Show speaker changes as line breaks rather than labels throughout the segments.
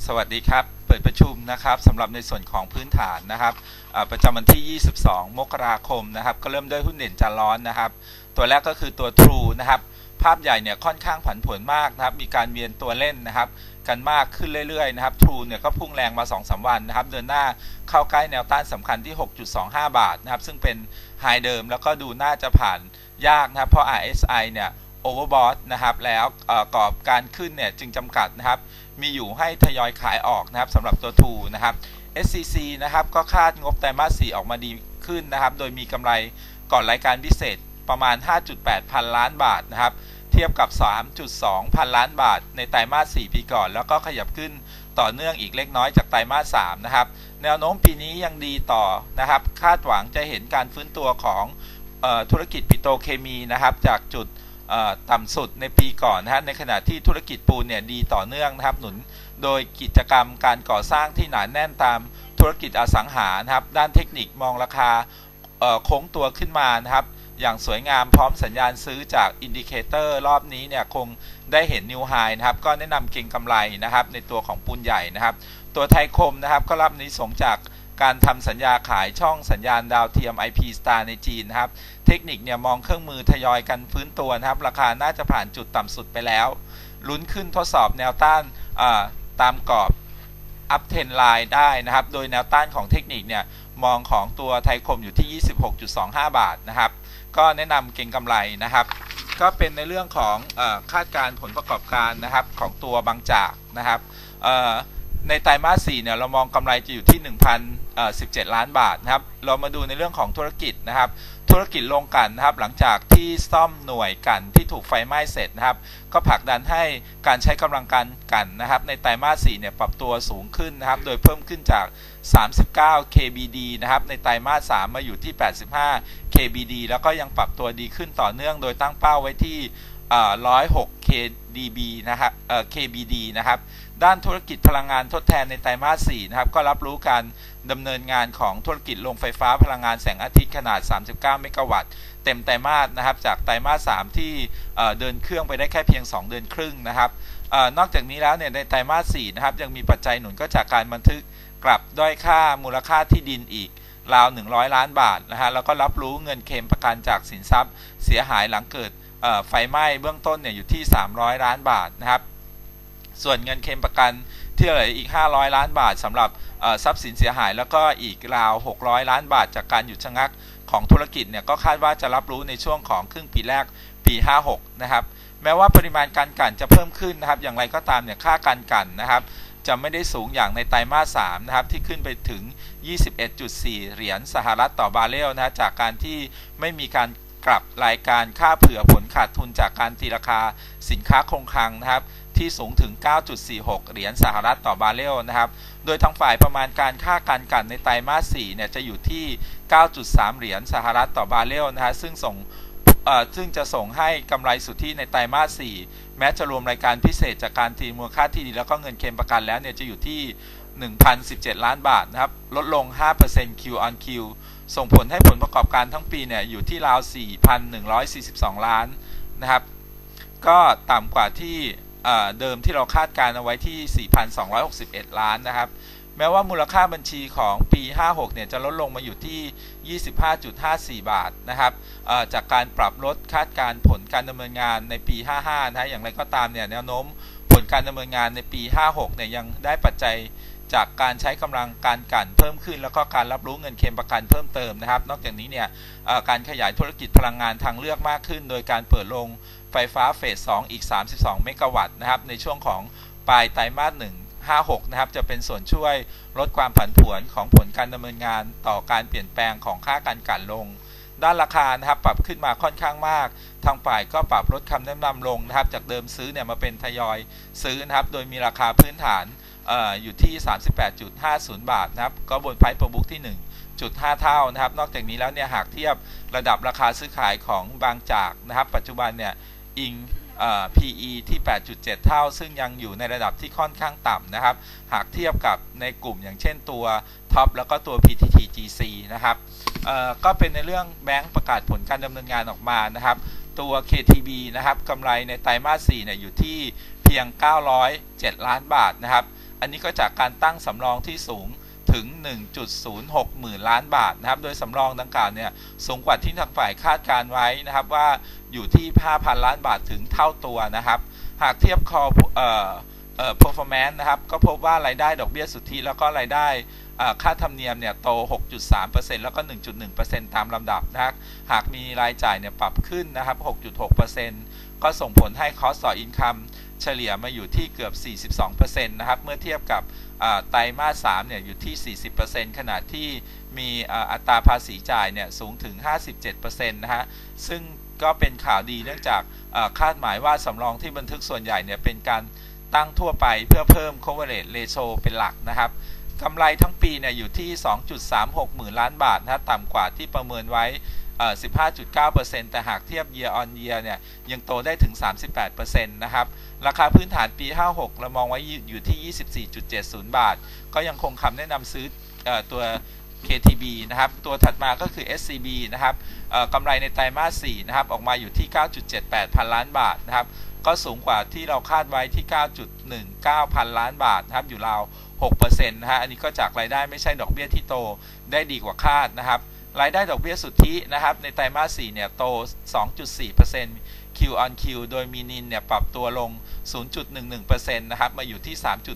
สวัสดีครับเปิดประชุมนะครับสำหรับในส่วนของพื้นฐานนะครับประจำวันที่ 22 มกราคมนะครับก็เริ่มด้วยหุ้นเด่นจานร้อนนะครับตัวแรกก็คือตัว True นะครับภาพใหญ่เนี่ยค่อนข้างผันผวนมากนะครับมีการเวียนตัวเล่นนะครับกันมากขึ้นเรื่อยๆนะครับ True เนี่ยก็พุ่งแรงมา 2-3 วันนะครับเดินหน้าเข้าใกล้แนวต้านสำคัญที่ 6.25 บาทนะครับซึ่งเป็นไฮเดิมแล้วก็ดูน่าจะผ่านยากนะครับเพราะ RSI เนี่ยโอเวอร์บอทนะครับแล้วกรอบการขึ้นเนี่ยจึงจำกัดนะครับมีอยู่ให้ทยอยขายออกนะครับสำหรับตัว True นะครับ SCC นะครับก็คาดงบไตรมาส 4ออกมาดีขึ้นนะครับโดยมีกำไรก่อนรายการพิเศษประมาณ 5.8 พันล้านบาทนะครับเทียบกับ 3.2 พันล้านบาทในไตรมาส 4ปีก่อนแล้วก็ขยับขึ้นต่อเนื่องอีกเล็กน้อยจากไตรมาส 3นะครับแนวโน้มปีนี้ยังดีต่อนะครับคาดหวังจะเห็นการฟื้นตัวของธุรกิจปิโตรเคมีนะครับจากจุดต่ำสุดในปีก่อนนะฮะในขณะที่ธุรกิจปูนเนี่ยดีต่อเนื่องนะครับหนุนโดยกิจกรรมการก่อสร้างที่หนาแน่นตามธุรกิจอสังหานะครับด้านเทคนิคมองราคาโค้งตัวขึ้นมานะครับอย่างสวยงามพร้อมสัญญาณซื้อจากอินดิเคเตอร์รอบนี้เนี่ยคงได้เห็นนิวไฮนะครับก็แนะนำเก็งกำไรนะครับในตัวของปูนใหญ่นะครับตัวไทยคมนะครับก็รับนิสงจากการทำสัญญาขายช่องสัญญาณดาวเทียม IP Star ในจีนนะครับเทคนิคเนี่ยมองเครื่องมือทยอยกันฟื้นตัวนะครับราคาน่าจะผ่านจุดต่ำสุดไปแล้วลุ้นขึ้นทดสอบแนวต้านตามกรอบอัพเทรนไลน์ได้นะครับโดยแนวต้านของเทคนิคเนี่ยมองของตัวไทยคมอยู่ที่ 26.25 บาทนะครับก็แนะนำเก็งกำไรนะครับก็เป็นในเรื่องของคาดการผลประกอบการนะครับของตัวบางจากนะครับในไตรมาส 4เนี่ยเรามองกำไรจะอยู่ที่ 1,017 ล้านบาทนะครับเรามาดูในเรื่องของธุรกิจนะครับธุรกิจโรงกลั่นนะครับหลังจากที่ซ่อมหน่วยกลั่นที่ถูกไฟไหม้เสร็จนะครับก็ผลักดันให้การใช้กำลังการกลั่นนะครับในไตรมาส 4เนี่ยปรับตัวสูงขึ้นนะครับโดยเพิ่มขึ้นจาก39 kbd นะครับในไตรมาส 3มาอยู่ที่85 kbd แล้วก็ยังปรับตัวดีขึ้นต่อเนื่องโดยตั้งเป้าไว้ที่106 kdb นะครับkbd นะครับด้านธุรกิจพลังงานทดแทนในไตรมาส 4นะครับก็รับรู้การดำเนินงานของธุรกิจโรงไฟฟ้าพลังงานแสงอาทิตย์ขนาด39เมกะวัตต์เต็มไตรมาสนะครับจากไตรมาส 3ที่เดินเครื่องไปได้แค่เพียง2เดือนครึ่งนะครับนอกจากนี้แล้วเนี่ยในไตรมาส 4นะครับยังมีปัจจัยหนุนก็จากการบันทึกกลับด้อยค่ามูลค่าที่ดินอีกราว100ล้านบาทนะฮะแล้วก็รับรู้เงินเคลมประกันจากสินทรัพย์เสียหายหลังเกิดไฟไหม้เบื้องต้นเนี่ยอยู่ที่300ล้านบาทนะครับส่วนเงินเคลมประกันที่เหลืออีก500ล้านบาทสำหรับทรัพย์สินเสียหายแล้วก็อีกราว600ล้านบาทจากการหยุดชะงักของธุรกิจเนี่ยก็คาดว่าจะรับรู้ในช่วงของครึ่งปีแรกปี56นะครับแม้ว่าปริมาณการกลั่นจะเพิ่มขึ้นนะครับอย่างไรก็ตามเนี่ยค่าการกลั่นนะครับจะไม่ได้สูงอย่างในไตรมาส 3นะครับที่ขึ้นไปถึง 21.4 เหรียญสหรัฐต่อบาร์เรลนะจากการที่ไม่มีการกลับรายการค่าเผื่อผลขาดทุนจากการตีราคาสินค้าคงคลังนะครับที่สูงถึง 9.46 เหรียญสหรัฐต่อบาร์เรลนะครับโดยทางฝ่ายประมาณการค่าการกลั่นในไตรมาส 4เนี่ยจะอยู่ที่ 9.3 เหรียญสหรัฐต่อบาร์เรลนะฮะซึ่งจะส่งให้กำไรสุทธิในไตรมาส 4แม้จะรวมรายการพิเศษจากการตีมูลค่าที่ดินแล้วก็เงินเคลมประกันแล้วเนี่ยจะอยู่ที่ 1,017 ล้านบาทนะครับลดลง 5% Q on Q ส่งผลให้ผลประกอบการทั้งปีเนี่ยอยู่ที่ราว 4,142 ล้านนะครับก็ต่ำกว่าที่เดิมที่เราคาดการเอาไว้ที่ 4,261 ล้านนะครับแม้ว่ามูลค่าบัญชีของปี56เนี่ยจะลดลงมาอยู่ที่ 25.54 บาทนะครับจากการปรับลดคาดการผลการดำเนินงานในปี55นะอย่างไรก็ตามเนี่ยแนวโน้มผลการดำเนินงานในปี56เนี่ยยังได้ปัจจัยจากการใช้กำลังการกลั่นเพิ่มขึ้นแล้วก็การรับรู้เงินเคลมประกันเพิ่มเติมนะครับนอกจากนี้เนี่ยการขยายธุรกิจพลังงานทางเลือกมากขึ้นโดยการเปิดโรงไฟฟ้าเฟส 2อีก32เมกะวัตต์นะครับในช่วงของปลายไตรมาส 156นะครับจะเป็นส่วนช่วยลดความผันผวนของผลการดำเนินงานต่อการเปลี่ยนแปลงของค่าการกลั่นลงด้านราคานะครับปรับขึ้นมาค่อนข้างมากทางฝ่ายก็ปรับลดคำแนะนำลงนะครับจากเดิมซื้อเนี่ยมาเป็นทยอยซื้อนะครับโดยมีราคาพื้นฐานอยู่ที่ 38.50 บาทนะครับก็บนไพร์เพอร์บุ๊กที่ 1.5 เท่านะครับนอกจากนี้แล้วเนี่ยหากเทียบระดับราคาซื้อขายของบางจากนะครับปัจจุบันเนี่ยอิงPE ที่ 8.7 เท่าซึ่งยังอยู่ในระดับที่ค่อนข้างต่ำนะครับหากเทียบกับในกลุ่มอย่างเช่นตัวท็อปแล้วก็ตัว PTTGC นะครับก็เป็นในเรื่องแบงก์ประกาศผลการดำเนินงานออกมานะครับตัว KTB นะครับกำไรในไตรมาส 4เนี่ยอยู่ที่เพียง907ล้านบาทนะครับอันนี้ก็จากการตั้งสำรองที่สูงถึง 1.06 หมื่นล้านบาทนะครับโดยสำรองดังกล่าวเนี่ยสูงกว่าที่ทางฝ่ายคาดการไว้นะครับว่าอยู่ที่ 5,000 ล้านบาทถึงเท่าตัวนะครับหากเทียบperformance นะครับก็พบว่ารายได้ดอกเบี้ยสุทธิแล้วก็รายได้ค่าธรรมเนียมเนี่ยโต 6.3% แล้วก็ 1.1% ตามลำดับนะครับหากมีรายจ่ายเนี่ยปรับขึ้นนะครับ 6.6% ก็ส่งผลให้ cost to income เฉลี่ยมาอยู่ที่เกือบ 42% นะครับเมื่อเทียบกับไตรมาส 3เนี่ยอยู่ที่ 40% ขณะที่มีอัตราภาษีจ่ายเนี่ยสูงถึง 57% นะฮะซึ่งก็เป็นข่าวดีเนื่องจากคาดหมายว่าสำรองที่บันทึกส่วนใหญ่เนี่ยเป็นการตั้งทั่วไปเพื่อเพิ่ม coverage ratio เป็นหลักนะครับกำไรทั้งปีเนี่ยอยู่ที่ 2.36 หมื่นล้านบาทนะต่ำกว่าที่ประเมินไว้15.9% แต่หากเทียบ year on year เนี่ยยังโตได้ถึง 38% นะครับราคาพื้นฐานปี 56 เรามองไว้อยู่ที่ 24.70 บาทก็ยังคงคำแนะนำซื้อตัว KTB นะครับตัวถัดมาก็คือ SCB นะครับกำไรในไตรมาส 4 นะครับออกมาอยู่ที่ 9.78 พันล้านบาทนะครับก็สูงกว่าที่เราคาดไว้ที่ 9.19 พันล้านบาทนะครับอยู่ราว 6% นะฮะอันนี้ก็จากรายได้ไม่ใช่ดอกเบี้ยที่โตได้ดีกว่าคาดนะครับรายได้ดอกเบี้ยสุทธินะครับในไตรมาส 4 เนี่ยโต 2.4% Q on Q โดยมีนินเนี่ยปรับตัวลง 0.11% นะครับมาอยู่ที่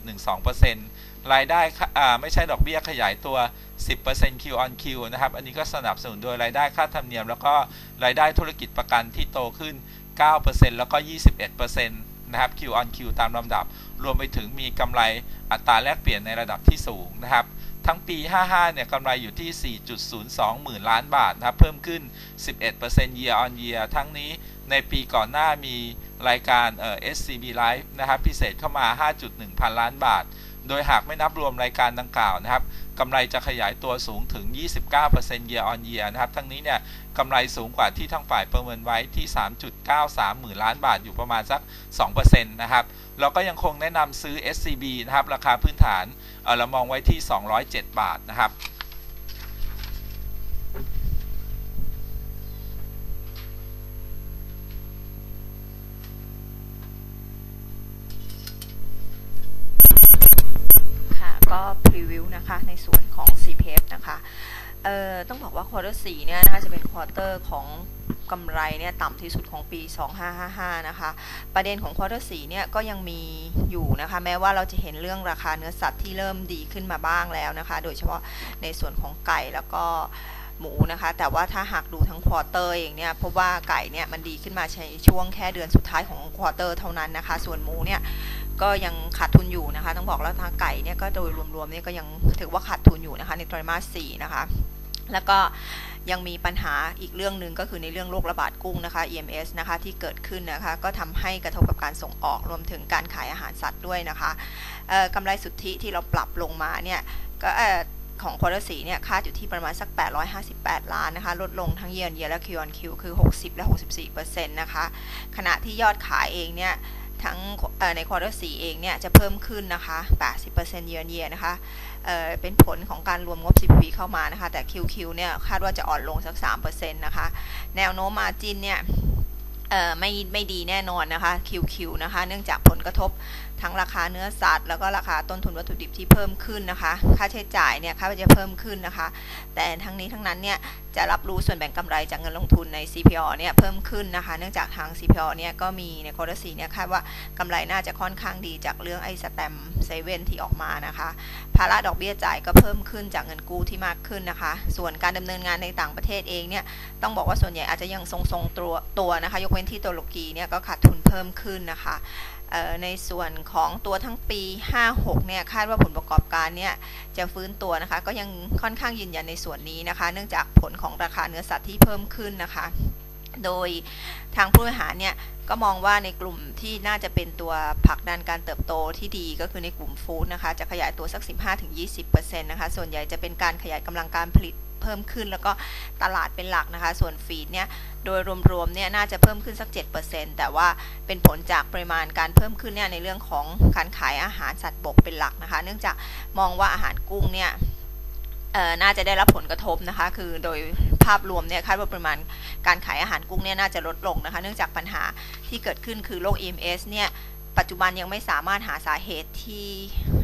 3.12% รายได้ไม่ใช่ดอกเบี้ยขยายตัว 10% Q on Q นะครับอันนี้ก็สนับสนุนโดยรายได้ค่าธรรมเนียมแล้วก็รายได้ธุรกิจประกันที่โตขึ้น 9% แล้วก็ 21% นะครับ Q on Q ตามลำดับรวมไปถึงมีกำไรอัตราแลกเปลี่ยนในระดับที่สูงนะครับทั้งปี 55 เนี่ยกำไรอยู่ที่ 4.02 หมื่นล้านบาทนะครับเพิ่มขึ้น 11% year on year ทั้งนี้ในปีก่อนหน้ามีรายการSCB Life นะครับพิเศษเข้ามา 5.1 พันล้านบาทโดยหากไม่นับรวมรายการดังกล่าวนะครับกำไรจะขยายตัวสูงถึง 29% year on year นะครับทั้งนี้เนี่ยกำไรสูงกว่าที่ทางฝ่ายประเมินไว้ที่ 3.93 หมื่นล้านบาทอยู่ประมาณสัก 2% นะครับเราก็ยังคงแนะนำซื้อ SCB นะครับราคาพื้นฐานเรามองไว้ที่ 207 บาทนะครับ
ก็พรีวิวนะคะในส่วนของ CPF นะคะต้องบอกว่าควอเตอร์ 4 เนี่ยน่าจะเป็นควอเตอร์ของกำไรเนี่ยต่ำที่สุดของปี 2555 นะคะประเด็นของควอเตอร์ 4 เนี่ยก็ยังมีอยู่นะคะแม้ว่าเราจะเห็นเรื่องราคาเนื้อสัตว์ที่เริ่มดีขึ้นมาบ้างแล้วนะคะโดยเฉพาะในส่วนของไก่แล้วก็หมูนะคะแต่ว่าถ้าหากดูทั้งควอเตอร์เองเนี่ยพบว่าไก่เนี่ยมันดีขึ้นมาในช่วงแค่เดือนสุดท้ายของควอเตอร์เท่านั้นนะคะส่วนหมูเนี่ยก็ยังขาดทุนอยู่นะคะต้องบอกแล้วทางไก่เนี่ยก็โดยรวมๆเนี่ยก็ยังถือว่าขาดทุนอยู่นะคะในไตรมาส 4 นะคะแล้วก็ยังมีปัญหาอีกเรื่องหนึ่งก็คือในเรื่องโรคระบาดกุ้งนะคะ EMS นะคะที่เกิดขึ้นนะคะก็ทำให้กระทบกับการส่งออกรวมถึงการขายอาหารสัตว์ด้วยนะคะกำไรสุทธิที่เราปรับลงมาเนี่ยก็ของควอเตอร์ 4 เนี่ยคาดอยู่ที่ประมาณสัก858 ล้านนะคะลดลงทั้ง year on year และ Q on Q คือ 60 และ 64% นะคะขณะที่ยอดขายเองเนี่ยทั้งในควอเตอร์ 4 เองเนี่ยจะเพิ่มขึ้นนะคะ 80% year on year นะคะเป็นผลของการรวมงบ CPV เข้ามานะคะแต่ QQ เนี่ยคาดว่าจะอ่อนลงสัก 3% นะคะแนวโน้ม margin เนี่ยไม่ดีแน่นอนนะคะ QQ นะคะเนื่องจากผลกระทบทั้งราคาเนื้อสัตว์แล้วก็ราคาต้นทุนวัตถุดิบที่เพิ่มขึ้นนะคะค่าใช้จ่ายเนี่ยคาดว่าจะเพิ่มขึ้นนะคะแต่ทั้งนี้ทั้งนั้นเนี่ยจะรับรู้ส่วนแบ่งกำไรจากเงินลงทุนใน CPO เนี่ยเพิ่มขึ้นนะคะเนื่องจากทาง CPO เนี่ยก็มีในควอเตอร์ 4 เนี่ยคาดว่ากำไรน่าจะค่อนข้างดีจากเรื่องไอ้สแตมป์เซเว่นที่ออกมานะคะภาระดอกเบี้ยจ่ายก็เพิ่มขึ้นจากเงินกู้ที่มากขึ้นนะคะส่วนการดำเนินงานในต่างประเทศเองเนี่ยต้องบอกว่าส่วนใหญ่อาจจะยังทรงตัวนะคะยกเว้นที่ตุรกีเนี่ยก็ขาดทุนเพิ่มขึ้นนะคะในส่วนของตัวทั้งปี 56 เนี่ยคาดว่าผลประกอบการเนี่ยจะฟื้นตัวนะคะก็ยังค่อนข้างยืนยันในส่วนนี้นะคะเนื่องจากผลของราคาเนื้อสัตว์ที่เพิ่มขึ้นนะคะโดยทางผู้บริหารเนี่ยก็มองว่าในกลุ่มที่น่าจะเป็นตัวผลักดันการเติบโตที่ดีก็คือในกลุ่มฟู้ดนะคะจะขยายตัวสัก 15-20% นะคะส่วนใหญ่จะเป็นการขยายกำลังการผลิตเพิ่มขึ้นแล้วก็ตลาดเป็นหลักนะคะส่วนฟีดเนี่ยโดยรวมๆเนี่ยน่าจะเพิ่มขึ้นสัก 7% แต่ว่าเป็นผลจากปริมาณการเพิ่มขึ้นเนี่ยในเรื่องของการขายอาหารสัตว์บกเป็นหลักนะคะเนื่องจากมองว่าอาหารกุ้งเนี่ยน่าจะได้รับผลกระทบนะคะคือโดยภาพรวมเนี่ยคาดว่าปริมาณการขายอาหารกุ้งเนี่ยน่าจะลดลงนะคะเนื่องจากปัญหาที่เกิดขึ้นคือโรค EMS เนี่ยปัจจุบันยังไม่สามารถหาสาเหตุที่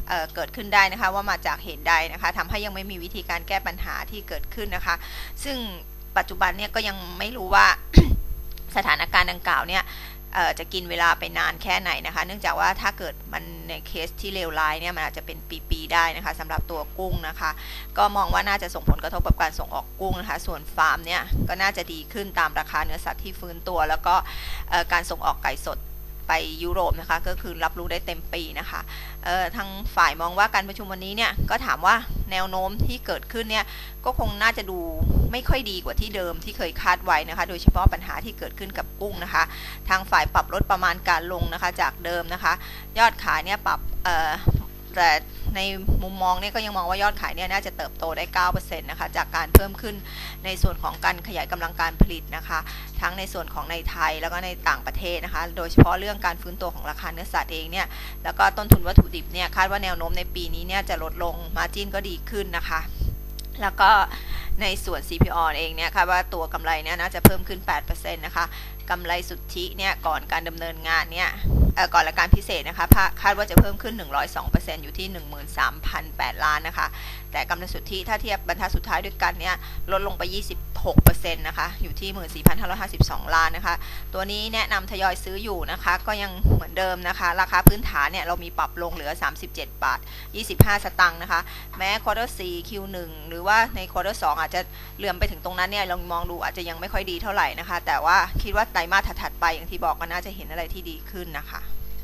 เกิดขึ้นได้นะคะว่ามาจากเหตุใดนะคะทำให้ยังไม่มีวิธีการแก้ปัญหาที่เกิดขึ้นนะคะซึ่งปัจจุบันเนี่ยก็ยังไม่รู้ว่า สถานการณ์ดังกล่าวเนี่ยจะกินเวลาไปนานแค่ไหนนะคะเนื่องจากว่าถ้าเกิดมันในเคสที่เลวร้ายเนี่ยมันอาจจะเป็นปีๆได้นะคะสำหรับตัวกุ้งนะคะก็มองว่าน่าจะส่งผลกระทบกับการส่งออกกุ้งนะคะส่วนฟาร์มเนี่ยก็น่าจะดีขึ้นตามราคาเนื้อสัตว์ที่ฟื้นตัวแล้วก็การส่งออกไก่สดไปยุโรปนะคะก็คือรับรู้ได้เต็มปีนะคะทางฝ่ายมองว่าการประชุมวันนี้เนี่ยก็ถามว่าแนวโน้มที่เกิดขึ้นเนี่ยก็คงน่าจะดูไม่ค่อยดีกว่าที่เดิมที่เคยคาดไว้นะคะโดยเฉพาะปัญหาที่เกิดขึ้นกับกุ้งนะคะทางฝ่ายปรับลดประมาณการลงนะคะจากเดิมนะคะยอดขายเนี่ยปรับแต่ในมุมมองเนี่ยก็ยังมองว่ายอดขายเนี่ยน่าจะเติบโตได้ 9% นะคะจากการเพิ่มขึ้นในส่วนของการขยายกำลังการผลิตนะคะทั้งในส่วนของในไทยแล้วก็ในต่างประเทศนะคะโดยเฉพาะเรื่องการฟื้นตัวของราคาเนื้อสัตว์เองเนี่ยแล้วก็ต้นทุนวัตถุดิบเนี่ยคาดว่าแนวโน้มในปีนี้เนี่ยจะลดลงมาร์จิ้นก็ดีขึ้นนะคะแล้วก็ในส่วน CPO เองเนี่ยคาดว่าตัวกำไรเนี่ยน่าจะเพิ่มขึ้น 8% นะคะกำไรสุทธิเนี่ยก่อนการดำเนินงานเนี่ยก่อนรายการพิเศษนะคะคาดว่าจะเพิ่มขึ้น 102% อยู่ที่ 13,008 ล้านนะคะแต่กำไรสุทธิถ้าเทียบบรรทัดสุดท้ายด้วยกันเนี่ยลดลงไป 26% นะคะอยู่ที่ 14,552 ล้านนะคะตัวนี้แนะนำทยอยซื้ออยู่นะคะก็ยังเหมือนเดิมนะคะราคาพื้นฐานเนี่ยเรามีปรับลงเหลือ 37 บาท 25 สตางค์นะคะแม้ Quarter 4 Q1 หรือว่าใน Quarter 2 อาจจะเลื่อมไปถึงตรงนั้นเนี่ยลองมองดูอาจจะยังไม่ค่อยดีเท่าไหร่นะคะแต่ว่าคิดว่าไตรมาสถัดๆไปอย่างที่บอกก็น่าจะเห็นอะไรที่ดีขึ้นนะคะ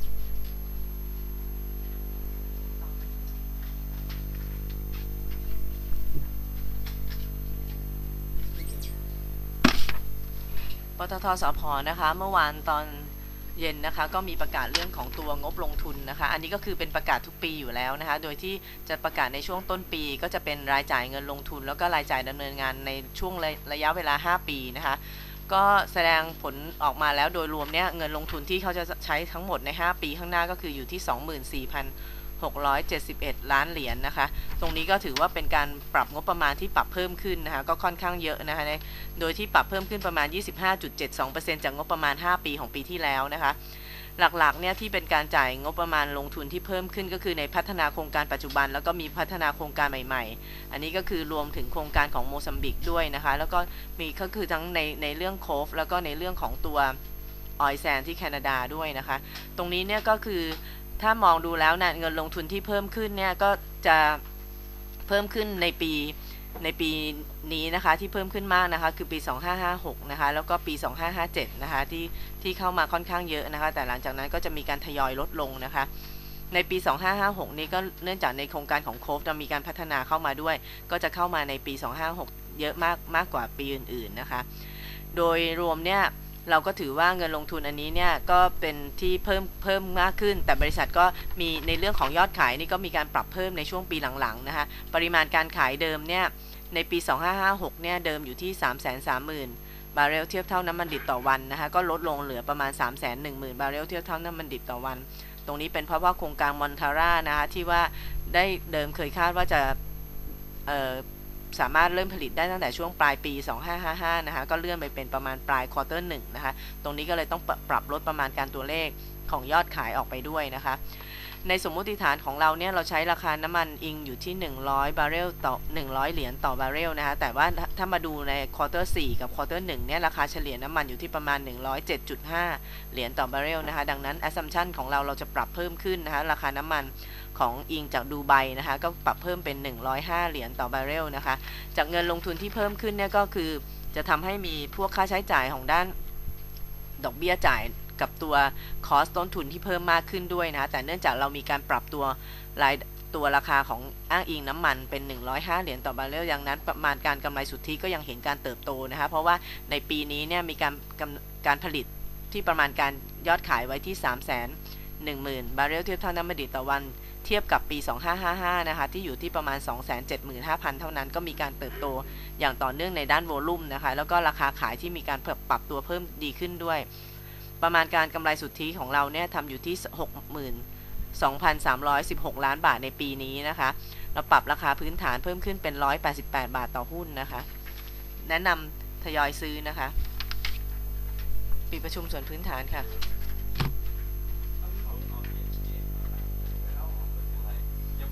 ปตท.สผ.นะคะเมื่อวานตอนเย็นนะคะก็มีประกาศเรื่องของตัวงบลงทุนนะคะอันนี้ก็คือเป็นประกาศทุกปีอยู่แล้วนะคะโดยที่จะประกาศในช่วงต้นปีก็จะเป็นรายจ่ายเงินลงทุนแล้วก็รายจ่ายดำเนินงานในช่วงระยะเวลา5ปีนะคะก็แสดงผลออกมาแล้วโดยรวมเนี่ยเงินลงทุนที่เขาจะใช้ทั้งหมดใน5ปีข้างหน้าก็คืออยู่ที่ 24,671 ล้านเหรียญ นะคะตรงนี้ก็ถือว่าเป็นการปรับงบประมาณที่ปรับเพิ่มขึ้นนะคะก็ค่อนข้างเยอะนะคะโดยที่ปรับเพิ่มขึ้นประมาณ 25.72% จากงบประมาณ5ปีของปีที่แล้วนะคะหลักๆเนี่ยที่เป็นการจ่ายงบประมาณลงทุนที่เพิ่มขึ้นก็คือในพัฒนาโครงการปัจจุบันแล้วก็มีพัฒนาโครงการใหม่ๆอันนี้ก็คือรวมถึงโครงการของโมซัมบิกด้วยนะคะแล้วก็มีก็คือทั้งในเรื่องโคฟแล้วก็ในเรื่องของตัวออยแซนที่แคนาดาด้วยนะคะตรงนี้เนี่ยก็คือถ้ามองดูแล้วนะเงินลงทุนที่เพิ่มขึ้นเนี่ยก็จะเพิ่มขึ้นในปีนี้นะคะที่เพิ่มขึ้นมากนะคะคือปี2556นะคะแล้วก็ปี2557นะคะที่เข้ามาค่อนข้างเยอะนะคะแต่หลังจากนั้นก็จะมีการทยอยลดลงนะคะในปี2556นี้ก็เนื่องจากในโครงการของโคฟจะมีการพัฒนาเข้ามาด้วยก็จะเข้ามาในปี2556เยอะมากกว่าปีอื่นๆนะคะโดยรวมเนี่ยเราก็ถือว่าเงินลงทุนอันนี้เนี่ยก็เป็นที่เพิ่มมากขึ้นแต่บริษัทก็มีในเรื่องของยอดขายนี่ก็มีการปรับเพิ่มในช่วงปีหลังๆนะคะปริมาณการขายเดิมเนี่ยในปี2556เนี่ยเดิมอยู่ที่ 330,000 บาร์เรลเทียบเท่าน้ำมันดิบต่อวันนะคะก็ลดลงเหลือประมาณ 310,000 บาร์เรลเทียบเท่าน้ำมันดิบต่อวันตรงนี้เป็นเพราะว่าโครงการมอนทาร่านะคะที่ว่าได้เดิมเคยคาดว่าจะสามารถเริ่มผลิตได้ตั้งแต่ช่วงปลายปี2555นะคะก็เลื่อนไปเป็นประมาณปลายควอเตอร์1นะคะตรงนี้ก็เลยต้องปรับลดประมาณการตัวเลขของยอดขายออกไปด้วยนะคะในสมมุติฐานของเราเนี่ยเราใช้ราคาน้ำมันอิงอยู่ที่100 บาร์เรลต่อ100 เหรียญต่อบาร์เรลนะคะแต่ว่าถ้ามาดูในควอเตอร์4กับควอเตอร์1เนี่ยราคาเฉลี่ยน้ำมันอยู่ที่ประมาณ 107.5 เหรียญต่อบาร์เรลนะคะดังนั้น assumption ของเราจะปรับเพิ่มขึ้นนะคะราคาน้ำมันของอิงจากดูไบนะคะก็ปรับเพิ่มเป็น105 เหรียญต่อบาร์เรลนะคะจากเงินลงทุนที่เพิ่มขึ้นเนี่ยก็คือจะทำให้มีพวกค่าใช้จ่ายของด้านดอกเบี้ยจ่ายกับตัวคอสต้นทุนที่เพิ่มมากขึ้นด้วยนะคะแต่เนื่องจากเรามีการปรับตัวราคาของอ้างอิงน้ำมันเป็น105 เหรียญต่อบาร์เรลอย่างนั้นประมาณการกำไรสุทธิก็ยังเห็นการเติบโตนะคะเพราะว่าในปีนี้เนี่ยมีการผลิตที่ประมาณการยอดขายไว้ที่ 310,000 บาร์เรลเทียบเท่าน้ำมันดิบต่อวันเทียบกับปี2555นะคะที่อยู่ที่ประมาณ 275,000 เท่านั้นก็มีการเติบโตอย่างต่อเนื่องในด้านโวลุ่มนะคะแล้วก็ราคาขายที่มีการปรับตัวเพิ่มดีขึ้นด้วยประมาณการกำไรสุทธิของเราเนี่ยทำอยู่ที่ 62,316 ล้านบาทในปีนี้นะคะเราปรับราคาพื้นฐานเพิ่มขึ้นเป็น188 บาทต่อหุ้นนะคะแนะนำทยอยซื้อนะคะปิดประชุมส่วนพื้นฐานค่ะ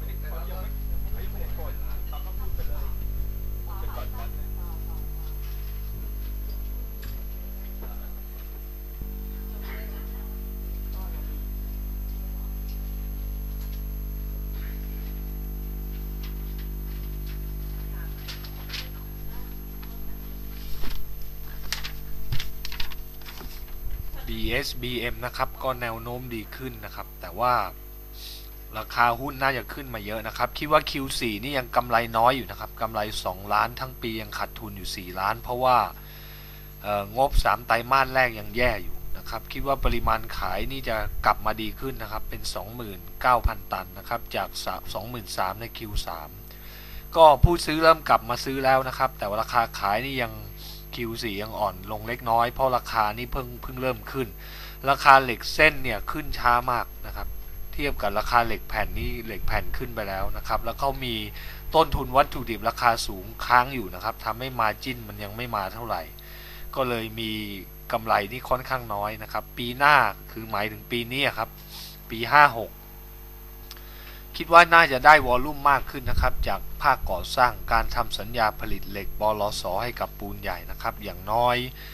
SBM นะครับก็แนวโน้มดีขึ้นนะครับแต่ว่าราคาหุ้นน่าจะขึ้นมาเยอะนะครับคิดว่า Q4 นี่ยังกำไรน้อยอยู่นะครับกำไร2ล้านทั้งปียังขาดทุนอยู่4ล้านเพราะว่างบ3ไตรมาสแรกยังแย่อยู่นะครับคิดว่าปริมาณขายนี่จะกลับมาดีขึ้นนะครับเป็น 29,000 ตันนะครับจาก 23,000 ใน Q3 ก็ผู้ซื้อเริ่มกลับมาซื้อแล้วนะครับแต่ว่าราคาขายนี่ยัง Q4 ยังอ่อนลงเล็กน้อยเพราะราคานี่เพิ่งเริ่มขึ้นราคาเหล็กเส้นเนี่ยขึ้นช้ามากนะครับเทียบกับราคาเหล็กแผ่นนี่เหล็กแผ่นขึ้นไปแล้วนะครับแล้วเขามีต้นทุนวัตถุดิบราคาสูงค้างอยู่นะครับทำให้มาร์จิ้นมันยังไม่มาเท่าไหร่ก็เลยมีกำไรที่ค่อนข้างน้อยนะครับปีหน้าคือหมายถึงปีนี้ครับปี56คิดว่าน่าจะได้วอลลุ่มมากขึ้นนะครับจากภาคก่อสร้างการทำสัญญาผลิตเหล็กบลส.ให้กับปูนใหญ่นะครับอย่างน้อย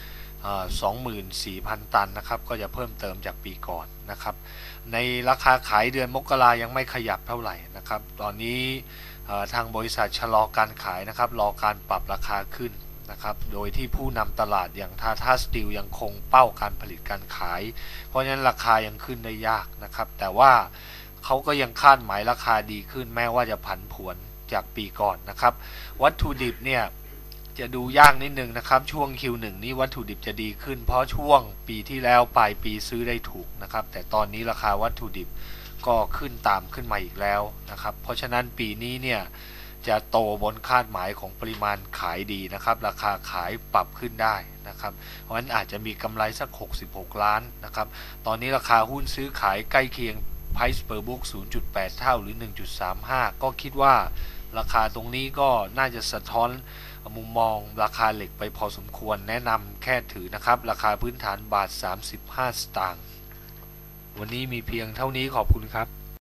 24,000 ตันนะครับก็จะเพิ่มเติมจากปีก่อนนะครับในราคาขายเดือนมกรายังไม่ขยับเท่าไหร่นะครับตอนนี้ทางบริษัทชะลอการขายนะครับรอการปรับราคาขึ้นนะครับโดยที่ผู้นำตลาดอย่างทาท่าสตีลยังคงเป้าการผลิตการขายเพราะฉะนั้นราคายังขึ้นได้ยากนะครับแต่ว่าเขาก็ยังคาดหมายราคาดีขึ้นแม้ว่าจะผันผวนจากปีก่อนนะครับวัตถุดิบเนี่ยจะดูยากนิดนึงนะครับช่วง Q1 นี้วัตถุดิบจะดีขึ้นเพราะช่วงปีที่แล้วปลายปีซื้อได้ถูกนะครับแต่ตอนนี้ราคาวัตถุดิบก็ขึ้นตามขึ้นมาอีกแล้วนะครับเพราะฉะนั้นปีนี้เนี่ยจะโตบนคาดหมายของปริมาณขายดีนะครับราคาขายปรับขึ้นได้นะครับเพราะฉะนั้นอาจจะมีกำไรสัก66ล้านนะครับตอนนี้ราคาหุ้นซื้อขายใกล้เคียง Price per book 0.8 เท่าหรือ 1.35 ก็คิดว่าราคาตรงนี้ก็น่าจะสะท้อนมุมมองราคาเหล็กไปพอสมควรแนะนำแค่ถือนะครับราคาพื้นฐานบาท35 สตางค์วันนี้มีเพียงเท่านี้ขอบคุณครับ